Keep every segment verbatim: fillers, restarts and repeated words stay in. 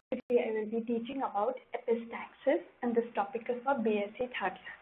Today I will be teaching about epistaxis, and this topic is for B S c third year.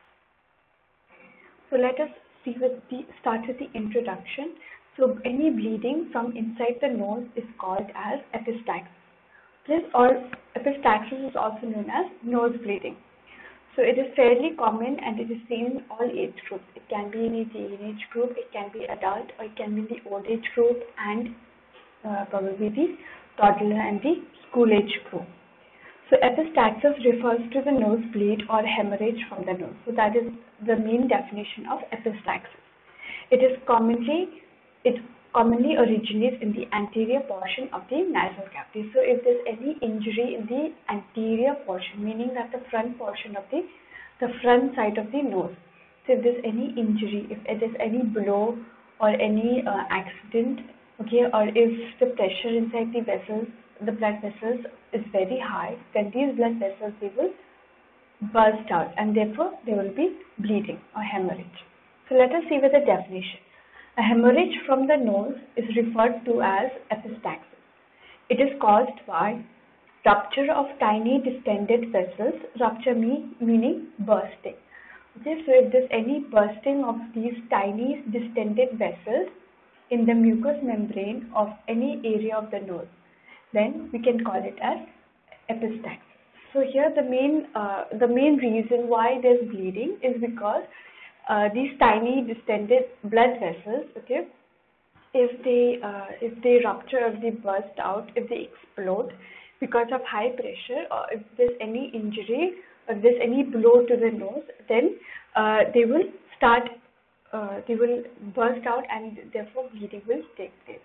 So let us see with the start with the introduction. So any bleeding from inside the nose is called as epistaxis. This or epistaxis is also known as nose bleeding. So it is fairly common and it is seen in all age groups. It can be in a teenage group, it can be adult, or it can be in the old age group, and uh, probably the toddler and the school age group. So epistaxis refers to the nosebleed or hemorrhage from the nose. So that is the main definition of epistaxis. It is commonly it commonly originates in the anterior portion of the nasal cavity. So if there's any injury in the anterior portion, meaning that the front portion of the the front side of the nose. So if there's any injury, if it is any blow or any uh, accident, okay, or if the pressure inside the vessels, the blood vessels is very high, then these blood vessels they will burst out and therefore there will be bleeding or hemorrhage. So let us see with the definition. A hemorrhage from the nose is referred to as epistaxis. It is caused by rupture of tiny distended vessels, rupture mean, meaning bursting. Okay, so if there's any bursting of these tiny distended vessels in the mucous membrane of any area of the nose, then we can call it as epistaxis. So here the main uh, the main reason why there's bleeding is because uh, these tiny distended blood vessels, okay, if they uh, if they rupture, if they burst out, if they explode because of high pressure, or if there's any injury, or if there's any blow to the nose, then uh, they will start uh, they will burst out and therefore bleeding will take place.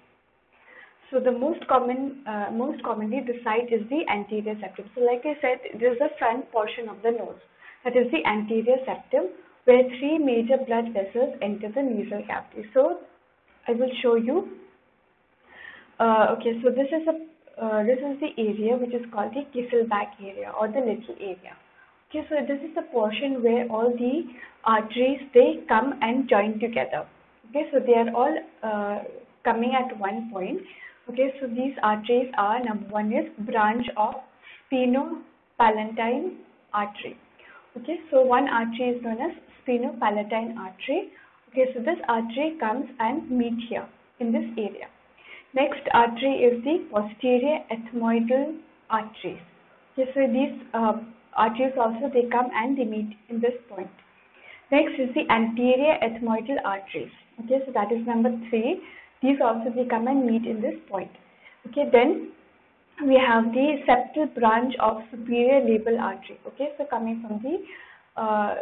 So the most common, uh, most commonly the site is the anterior septum. So like I said, this is the front portion of the nose. That is the anterior septum, where three major blood vessels enter the nasal cavity. So I will show you. Uh, okay, so this is a uh, this is the area which is called the Kisselback area or the little area. Okay, so this is the portion where all the arteries they come and join together. Okay, so they are all uh, coming at one point. Okay, so these arteries are, number one is branch of sphenopalatine artery. Okay, so one artery is known as sphenopalatine artery. Okay, so this artery comes and meet here in this area. Next artery is the posterior ethmoidal arteries. Okay, so these uh, arteries also they come and they meet in this point. Next is the anterior ethmoidal arteries. Okay, so that is number three. These also they come and meet in this point. Okay, then we have the septal branch of superior labial artery. Okay, so coming from the uh,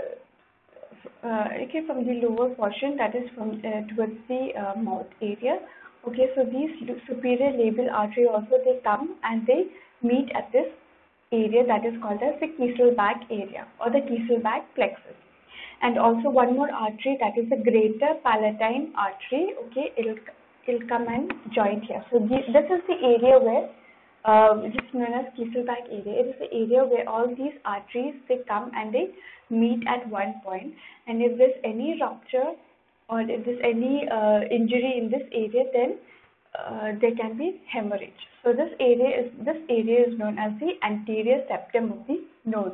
uh, okay from the lower portion, that is from uh, towards the uh, mouth area. Okay, so these superior labial artery also they come and they meet at this area that is called as the Kisselback area or the Kisselback plexus. And also one more artery, that is the greater palatine artery. Okay, it'll it'll come and join here. So this, this is the area where uh, which is known as Kisselback area. It is the area where all these arteries they come and they meet at one point. And if there's any rupture or if there's any uh, injury in this area, then uh, there can be hemorrhage. So this area is this area is known as the anterior septum of the nose.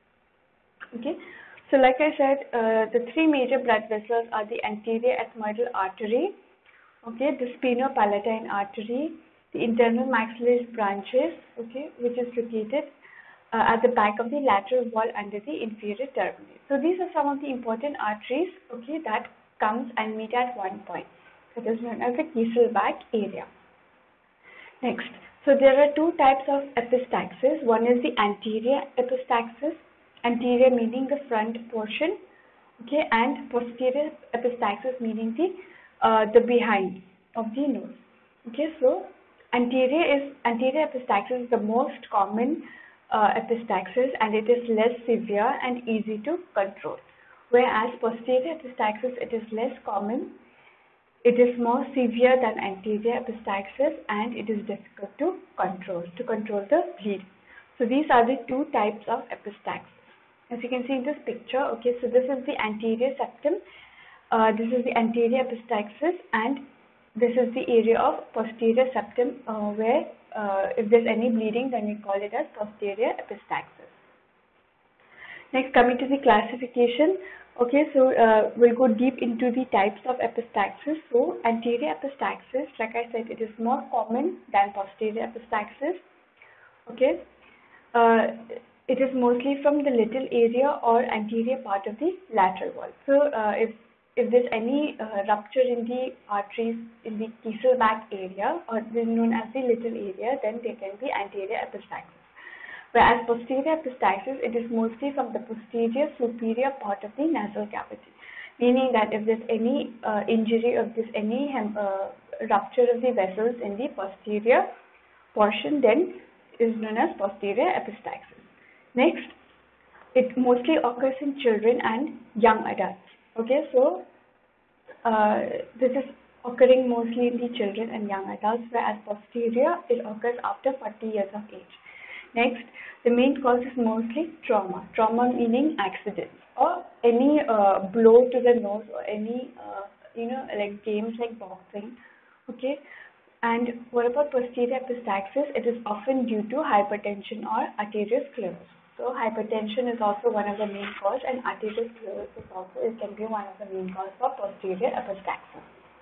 Okay. So like I said, uh, the three major blood vessels are the anterior ethmoidal artery, okay, the sphenopalatine artery, the internal maxillary branches, okay, which is located uh, at the back of the lateral wall under the inferior terminus. So these are some of the important arteries, okay, that comes and meet at one point. That is known as the Kisselback area. Next, so there are two types of epistaxis. One is the anterior epistaxis. Anterior meaning the front portion, okay, and posterior epistaxis meaning the uh, the behind of the nose. Okay, so anterior is anterior epistaxis is the most common uh, epistaxis, and it is less severe and easy to control. Whereas posterior epistaxis it is less common, it is more severe than anterior epistaxis, and it is difficult to control to control the bleed. So these are the two types of epistaxis. As you can see in this picture, okay, so this is the anterior septum, uh, this is the anterior epistaxis, and this is the area of posterior septum uh, where uh, if there's any bleeding, then we call it as posterior epistaxis. Next, coming to the classification. Okay, so uh, we'll go deep into the types of epistaxis. So anterior epistaxis, like I said, it is more common than posterior epistaxis. Okay, uh, it is mostly from the little area or anterior part of the lateral wall. So uh, if if there's any uh, rupture in the arteries in the Kieselbach area, or known as the little area, then there can be anterior epistaxis. Whereas posterior epistaxis, it is mostly from the posterior superior part of the nasal cavity, meaning that if there's any uh, injury or there's any uh, rupture of the vessels in the posterior portion, then is known as posterior epistaxis. Next, it mostly occurs in children and young adults. Okay, so uh, this is occurring mostly in the children and young adults, whereas posterior, it occurs after forty years of age. Next, the main cause is mostly trauma. Trauma meaning accidents or any uh, blow to the nose or any, uh, you know, like games like boxing. Okay. And what about posterior epistaxis? It is often due to hypertension or arteriosclerosis. So hypertension is also one of the main cause, and arteriosclerosis also it can be one of the main cause for posterior epistaxis.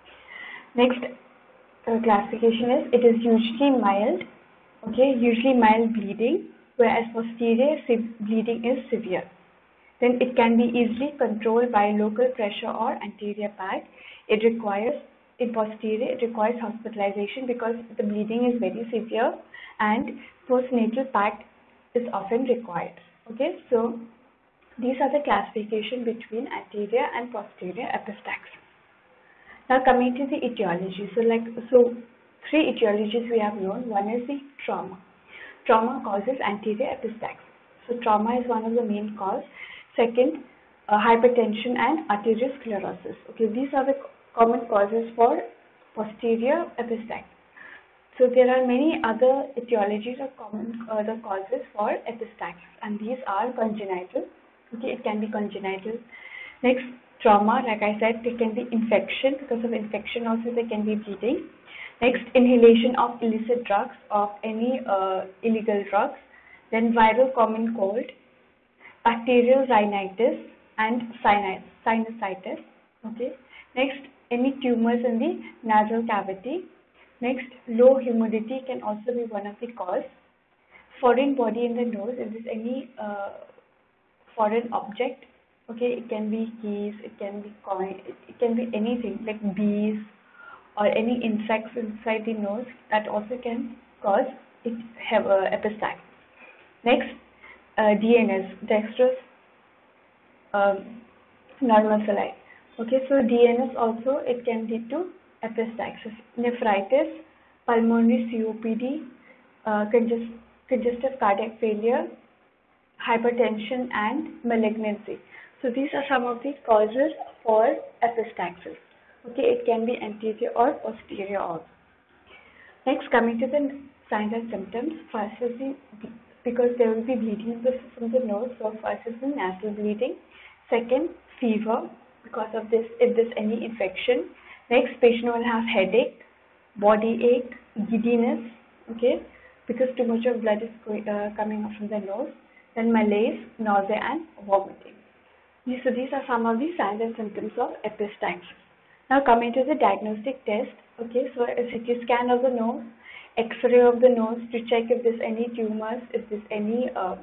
Next uh, classification is it is usually mild. Okay, usually mild bleeding, whereas posterior bleeding is severe. Then it can be easily controlled by local pressure or anterior pad. It requires, in posterior, it requires hospitalization because the bleeding is very severe and postnatal pad is often required. Okay, so these are the classification between anterior and posterior epistaxis. Now coming to the etiology. So like, so three etiologies we have known. One is the trauma. Trauma causes anterior epistaxis. So trauma is one of the main cause. Second, uh, hypertension and arteriosclerosis. Okay, these are the common causes for posterior epistaxis. So there are many other etiologies or common uh, the causes for epistaxis, and these are congenital. Okay, it can be congenital. Next, trauma, like I said, it can be infection. Because of infection also there can be bleeding. Next, inhalation of illicit drugs, of any uh, illegal drugs. Then viral common cold, bacterial rhinitis, and sinusitis. Okay. Next, any tumors in the nasal cavity. Next, low humidity can also be one of the cause. Foreign body in the nose, if there's any uh, foreign object. Okay, it can be keys, it can be coin, it can be anything like bees, or any insects inside the nose, that also can cause it have uh, epistaxis. Next, uh, D N S, dextrose um, normosylide. Okay, so D N S also it can lead to epistaxis. Nephritis, pulmonary C O P D, uh, congest congestive cardiac failure, hypertension, and malignancy. So these are some of the causes for epistaxis. Okay, it can be anterior or posterior also. Next, coming to the signs and symptoms. First is the, because there will be bleeding from the nose, so first is the nasal bleeding. Second, fever, because of this, if there's any infection. Next, patient will have headache, body ache, giddiness, okay, because too much of blood is going, uh, coming up from the nose. Then malaise, nausea, and vomiting. So these are some of the signs and symptoms of epistaxis. Now coming to the diagnostic test. Okay, so a C T scan of the nose, X-ray of the nose to check if there's any tumors, if there's any uh,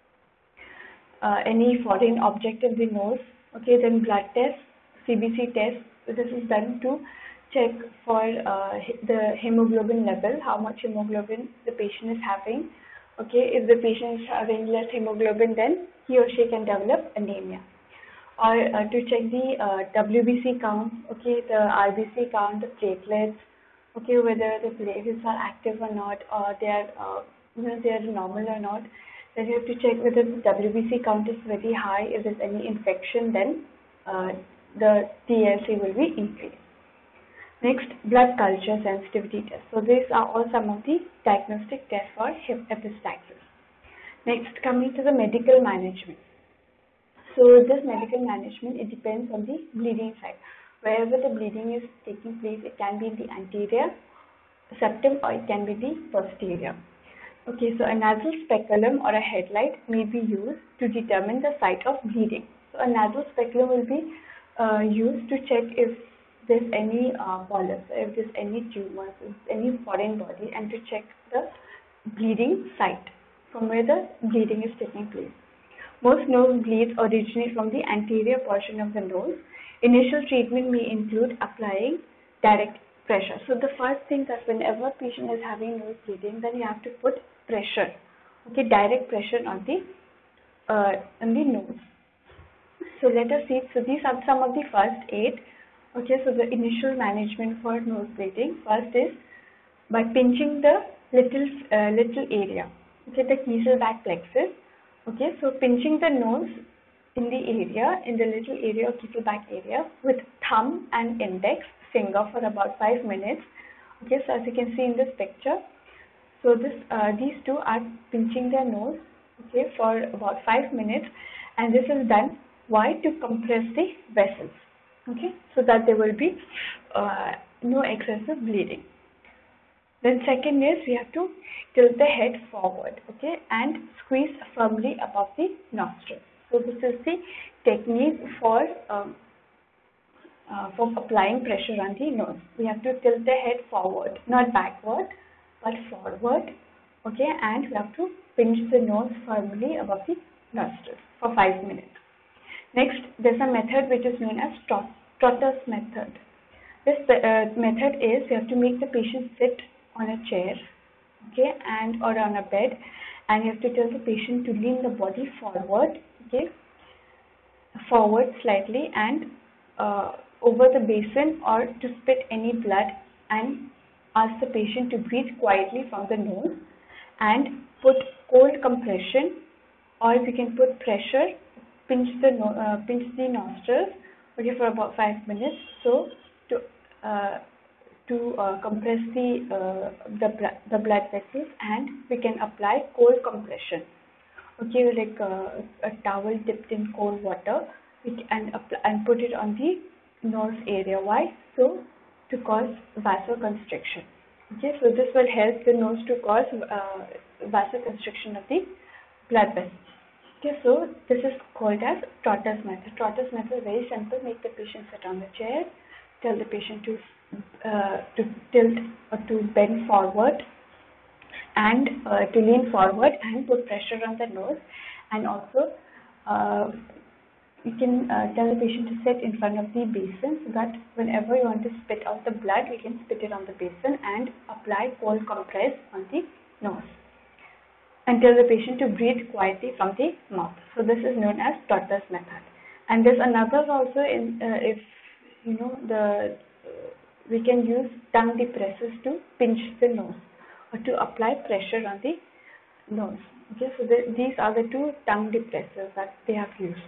uh, any foreign object in the nose. Okay, then blood test, C B C test. So this is done to check for uh, the hemoglobin level, how much hemoglobin the patient is having. Okay, if the patient is having less hemoglobin, then he or she can develop anemia. Or uh, to check the uh, W B C count, okay, the R B C count, the platelets, okay, whether the platelets are active or not, or they are, uh, you know, they are normal or not. Then you have to check whether the W B C count is very high. If there's any infection, then uh, the T L C will be increased. Next, blood culture sensitivity test. So these are all some of the diagnostic tests for epistaxis. Next, coming to the medical management. So this medical management, it depends on the bleeding side. Wherever the bleeding is taking place, it can be in the anterior septum or it can be the posterior. Okay, so a nasal speculum or a headlight may be used to determine the site of bleeding. So a nasal speculum will be uh, used to check if there's any uh, polyps, if there's any tumors, if any foreign body, and to check the bleeding site from where the bleeding is taking place. Most nose bleeds originate from the anterior portion of the nose. Initial treatment may include applying direct pressure. So the first thing that whenever a patient is having nose bleeding, then you have to put pressure, okay, direct pressure on the uh, on the nose. So let us see. So these are some of the first aid. Okay, so the initial management for nose bleeding. First is by pinching the little uh, little area. Okay, the Kieselbach plexus. Okay, so pinching the nose in the area, in the little area of Kieselbach area with thumb and index finger for about five minutes. Okay, so as you can see in this picture, so this uh, these two are pinching their nose, okay, for about five minutes, and this is done why? To compress the vessels, okay, so that there will be uh, no excessive bleeding. Then second is we have to tilt the head forward, okay, and squeeze firmly above the nostrils. So this is the technique for um, uh, for applying pressure on the nose. We have to tilt the head forward, not backward, but forward, okay, and we have to pinch the nose firmly above the nostrils for five minutes. Next, there's a method which is known as Trotter's method. This uh, method is we have to make the patient sit on a chair, okay, and or on a bed, and you have to tell the patient to lean the body forward, okay, forward slightly, and uh, over the basin, or to spit any blood, and ask the patient to breathe quietly from the nose, and put cold compression, or if you can put pressure, pinch the no uh, pinch the nostrils, okay, for about five minutes. So to uh, to uh, compress the uh, the blood the blood vessels, and we can apply cold compression. Okay, like uh, a towel dipped in cold water, and apply, and put it on the nose area. Why? So to cause vasoconstriction. Okay, so this will help the nose to cause uh, vasoconstriction of the blood vessels. Okay, so this is called as Trotter's method. Trotter's method is very simple. Make the patient sit on the chair, tell the patient to uh, to tilt or to bend forward, and uh, to lean forward, and put pressure on the nose, and also uh, you can uh, tell the patient to sit in front of the basin, so that whenever you want to spit out the blood, we can spit it on the basin, and apply cold compress on the nose, and tell the patient to breathe quietly from the mouth. So this is known as Trotter's method. And there's another also in uh, if you know the uh, we can use tongue depressors to pinch the nose, or to apply pressure on the nose. Okay, so the, these are the two tongue depressors that they have used.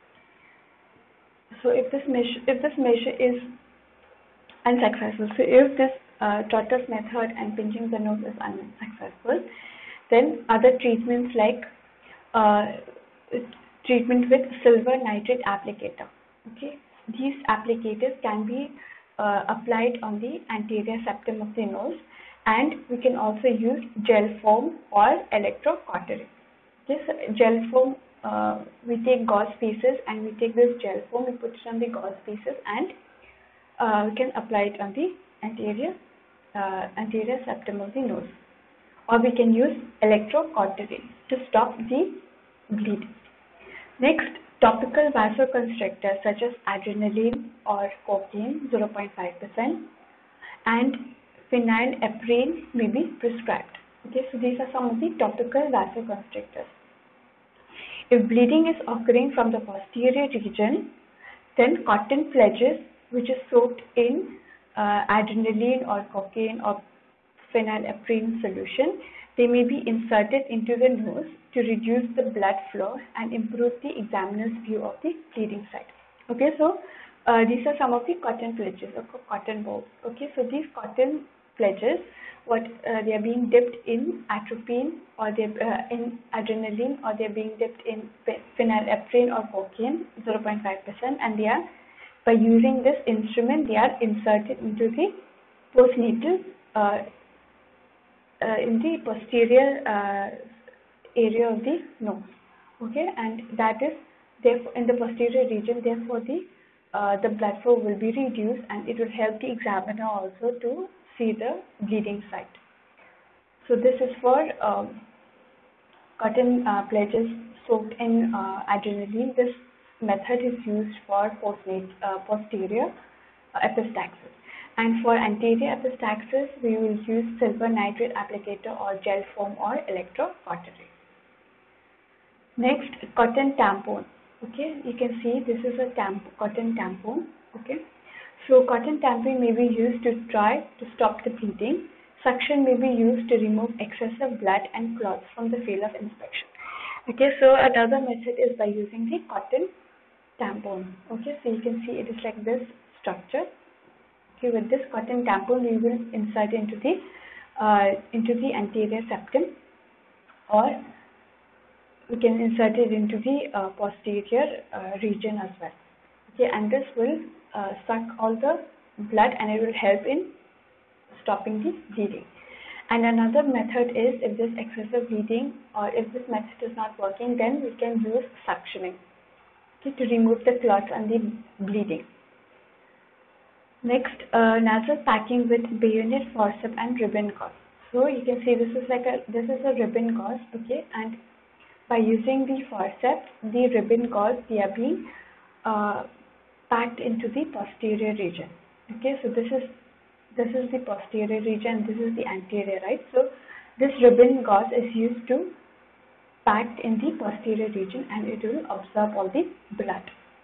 So if this measure if this measure is unsuccessful, so if this uh, Trotter's method and pinching the nose is unsuccessful, then other treatments like uh, treatment with silver nitrate applicator. Okay, these applicators can be uh, applied on the anterior septum of the nose, and we can also use gel foam or electrocautery. This gel foam, uh, we take gauze pieces, and we take this gel foam, we put it on the gauze pieces, and uh, we can apply it on the anterior uh, anterior septum of the nose. Or we can use electrocautery to stop the bleed. Next, topical vasoconstrictors such as adrenaline or cocaine zero point five percent and phenylephrine may be prescribed. Okay, so these are some of the topical vasoconstrictors. If bleeding is occurring from the posterior region, then cotton pledges, which is soaked in uh, adrenaline or cocaine or phenylephrine solution, they may be inserted into the nose to reduce the blood flow and improve the examiner's view of the bleeding site. Okay, so uh, these are some of the cotton pledges or cotton balls. Okay, so these cotton pledges, what uh, they are being dipped in atropine, or they uh, in adrenaline, or they are being dipped in phenylephrine or cocaine zero point five percent, and they are by using this instrument, they are inserted into the postnatal, uh, uh, in the posterior uh, area of the nose. Okay, and that is therefore in the posterior region. Therefore, the uh, the blood flow will be reduced, and it will help the examiner also to see the bleeding site. So this is for um, cotton uh, pledges soaked in uh, adrenaline. This method is used for postnat uh, posterior uh, epistaxis. And for anterior epistaxis, we will use silver nitrate applicator or gel foam or electrocautery. Next, cotton tampon. Okay, you can see this is a tamp cotton tampon. Okay, so cotton tampon may be used to try to stop the bleeding. Suction may be used to remove excessive blood and clots from the field of inspection. Okay, so another method is by using the cotton tampon. Okay, so you can see it is like this structure. Okay, with this cotton tampon, we will insert into the uh, into the anterior septum, or we can insert it into the uh, posterior uh, region as well. Okay, and this will uh, suck all the blood, and it will help in stopping the bleeding. And another method is, if there's excessive bleeding or if this method is not working, then we can use suctioning, okay, to remove the clots and the bleeding. Next, uh, nasal packing with bayonet, forceps, and ribbon gauze. So you can see this is like a this is a ribbon gauze, okay, and by using the forceps, the ribbon gauze, they are being uh, packed into the posterior region. Okay, so this is this is the posterior region, this is the anterior, right? So this ribbon gauze is used to packed in the posterior region, and it will absorb all the blood.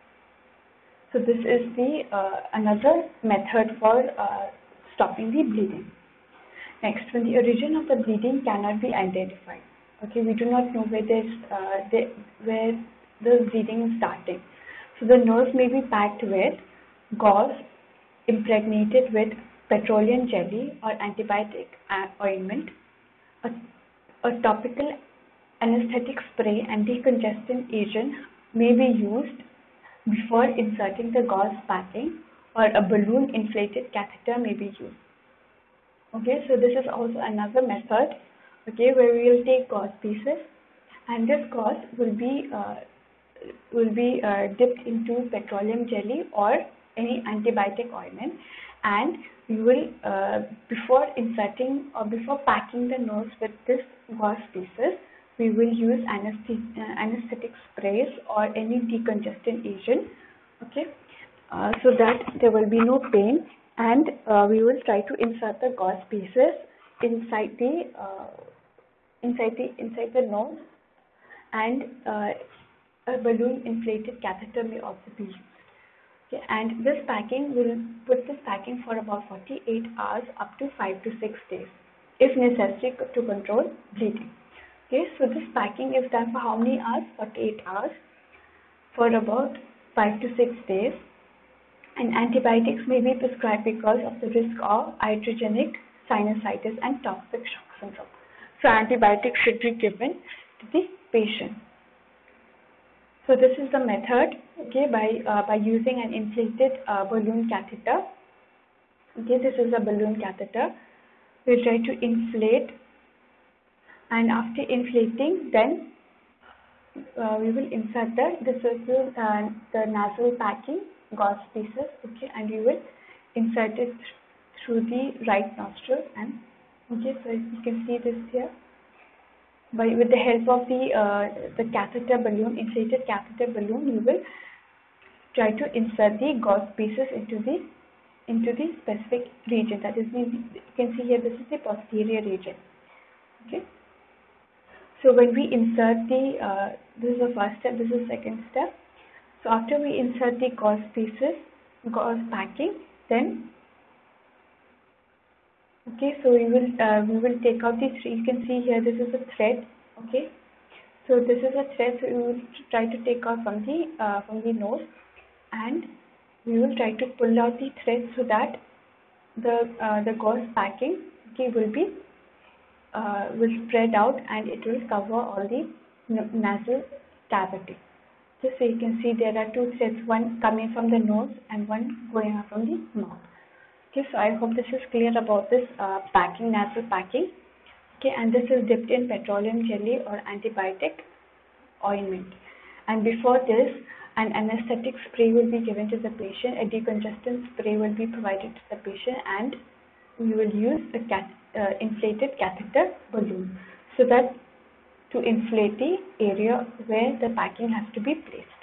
So this is the uh, another method for uh, stopping the bleeding. Next, when the origin of the bleeding cannot be identified, okay, we do not know where this uh, the, where the bleeding is starting. So the nose may be packed with gauze impregnated with petroleum jelly or antibiotic ointment. A, a topical anesthetic spray and decongestant agent may be used before inserting the gauze packing, or a balloon inflated catheter may be used. Okay, so this is also another method, okay, where we will take gauze pieces, and this gauze will be uh, will be uh, dipped into petroleum jelly or any antibiotic ointment, and we will uh, before inserting or before packing the nose with this gauze pieces, we will use anesthetic, uh, anesthetic sprays or any decongestant agent, okay, uh, so that there will be no pain, and uh, we will try to insert the gauze pieces inside the uh, inside the inside the nose, and uh, a balloon inflated catheter may also be used. Okay, and this packing will put this packing for about forty-eight hours up to five to six days, if necessary, to control bleeding. Okay, so this packing is done for how many hours? forty-eight hours, for about five to six days. And antibiotics may be prescribed because of the risk of iatrogenic sinusitis and toxic shock syndrome. So antibiotics should be given to the patient. So this is the method, okay, by uh, by using an inflated uh, balloon catheter. Okay, this is a balloon catheter. We try to inflate, and after inflating, then uh, we will insert the this is the, uh, the nasal packing gauze pieces, okay, and we will insert it through the right nostril, and okay, so you can see this here. By with the help of the uh, the catheter balloon, inflated catheter balloon, we will try to insert the gauze pieces into the into the specific region. That is, the, you can see here, this is the posterior region. Okay. So when we insert the uh, this is the first step. This is the second step. So after we insert the gauze pieces, gauze packing, then okay, so we will uh, we will take out the three. You can see here, this is a thread. Okay, so this is a thread. So we will try to take out from the uh, from the nose, and we will try to pull out the thread so that the uh, the gauze packing, okay, will be uh, will spread out, and it will cover all the nasal cavity. Okay, so you can see there are two threads, one coming from the nose and one going out from the mouth. Okay, so I hope this is clear about this uh, packing, nasal packing. Okay, and this is dipped in petroleum jelly or antibiotic ointment. And before this, an anesthetic spray will be given to the patient, a decongestant spray will be provided to the patient, and we will use a cat, uh, inflated catheter balloon so that to inflate the area where the packing has to be placed.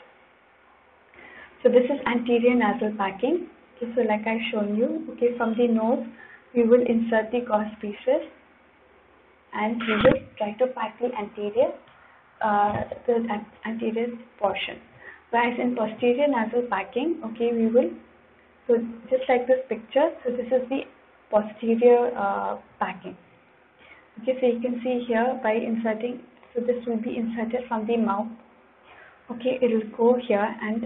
So this is anterior nasal packing. Okay, so like I've shown you, okay, from the nose, we will insert the gauze pieces and we will try to pack the anterior, uh, the anterior portion. Whereas in posterior nasal packing, okay, we will, so just like this picture, so this is the posterior uh, packing. Okay, so you can see here by inserting, so this will be inserted from the mouth. Okay, it will go here and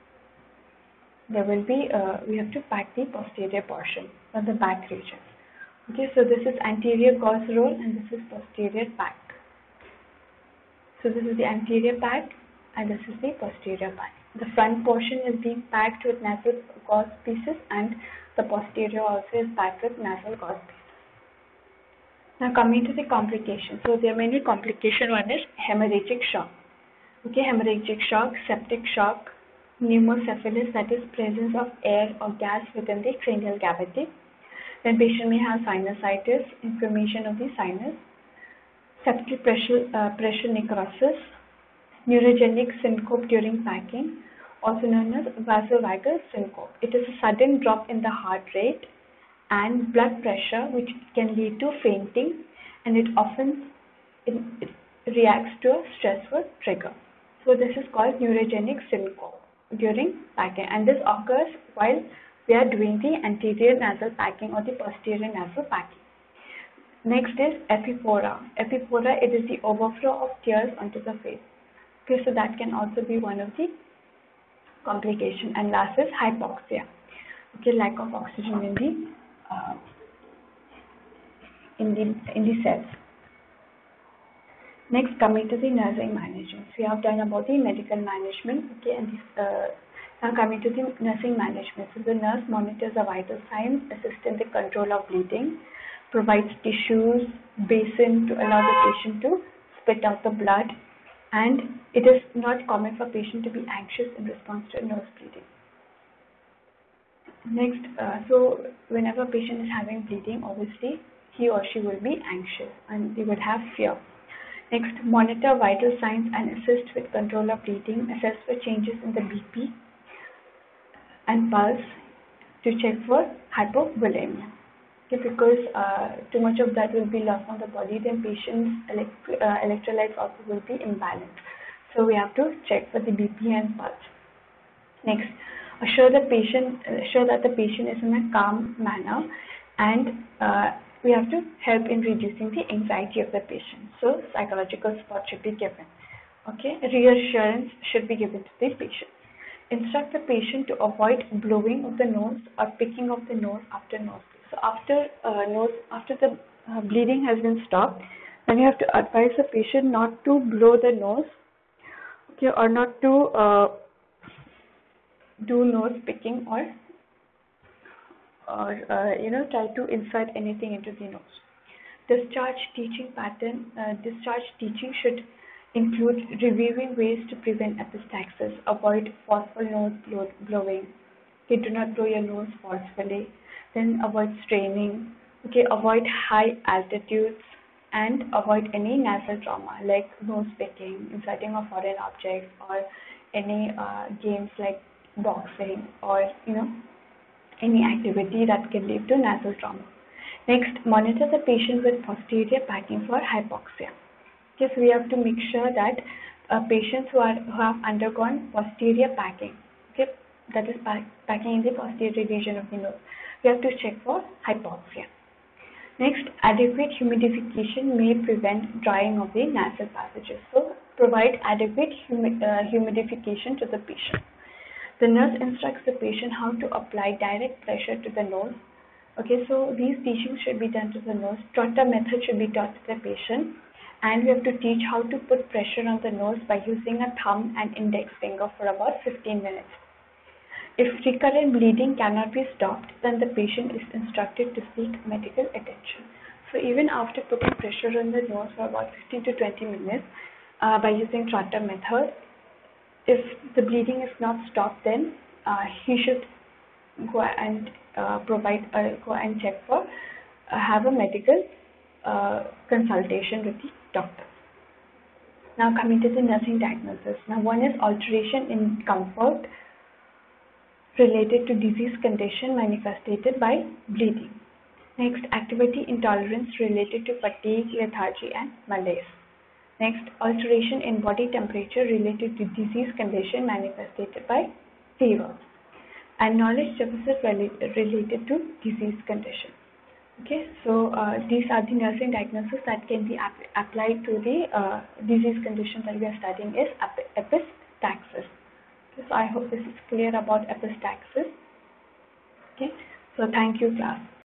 there will be, uh, we have to pack the posterior portion or the back region. Okay, so this is anterior gauze roll and this is posterior pack. So this is the anterior pack and this is the posterior pack. The front portion is being packed with nasal gauze pieces and the posterior also is packed with nasal gauze pieces. Now coming to the complications. So there are many complications. One is hemorrhagic shock. Okay, hemorrhagic shock, septic shock, pneumocephalus, that is presence of air or gas within the cranial cavity. Then patient may have sinusitis, inflammation of the sinus, septal pressure, uh, pressure necrosis, neurogenic syncope during packing, also known as vasovagal syncope. It is a sudden drop in the heart rate and blood pressure which can lead to fainting, and it often it, it reacts to a stressful trigger. So this is called neurogenic syncope during packing, and this occurs while we are doing the anterior nasal packing or the posterior nasal packing. Next is epiphora. Epiphora, it is the overflow of tears onto the face. Okay, so that can also be one of the complications. And last is hypoxia. Okay, lack of oxygen in the uh, in the in the cells. Next, coming to the nursing management. So we have done about the medical management. Okay, and this, uh, now coming to the nursing management. So the nurse monitors the vital signs, assists in the control of bleeding, provides tissues, basin to allow the patient to spit out the blood, and it is not common for patient to be anxious in response to nose bleeding. Next, uh, so whenever a patient is having bleeding, obviously he or she will be anxious and they would have fear. Next, monitor vital signs and assist with control of bleeding, assess for changes in the B P and pulse to check for hypovolemia. Okay, because uh, too much of blood will be lost from the body, then patient's elect uh, electrolytes also will be imbalanced. So we have to check for the B P and pulse. Next, assure the patient, assure that the patient is in a calm manner, and uh, we have to help in reducing the anxiety of the patient. So psychological support should be given. Okay, reassurance should be given to the patient. Instruct the patient to avoid blowing of the nose or picking of the nose after nose. So after uh, nose, after the uh, bleeding has been stopped, then you have to advise the patient not to blow the nose, okay, or not to uh, do nose picking or or uh, you know try to insert anything into the nose. Discharge teaching pattern. Uh, discharge teaching should include reviewing ways to prevent epistaxis, avoid forceful nose blow blowing. Okay, do not blow your nose forcefully. Then avoid straining. Okay, avoid high altitudes and avoid any nasal trauma like nose picking, inserting of foreign objects, or any uh, games like boxing, or you know any activity that can lead to nasal trauma. Next, monitor the patient with posterior packing for hypoxia. Okay, so we have to make sure that uh, patients who are who have undergone posterior packing, okay, that is pack, packing in the posterior region of the nose, we have to check for hypoxia. Next, adequate humidification may prevent drying of the nasal passages. So provide adequate humi uh, humidification to the patient. The nurse instructs the patient how to apply direct pressure to the nose. Okay, so these teachings should be done to the nose. Trotter method should be taught to the patient, and we have to teach how to put pressure on the nose by using a thumb and index finger for about fifteen minutes. If recurrent bleeding cannot be stopped, then the patient is instructed to seek medical attention. So even after putting pressure on the nose for about fifteen to twenty minutes uh, by using Trotter method, if the bleeding is not stopped, then uh, he should go and uh, provide uh, go and check for uh, have a medical uh, consultation with the doctor. Now coming to the nursing diagnosis. Now one is alteration in comfort related to disease condition manifested by bleeding. Next, activity intolerance related to fatigue, lethargy and malaise. Next, alteration in body temperature related to disease condition manifested by fever. And knowledge deficit related to disease condition. Okay, so uh, these are the nursing diagnoses that can be ap applied to the uh, disease condition that we are studying is epistaxis. Okay, so I hope this is clear about epistaxis. Okay, so thank you, class.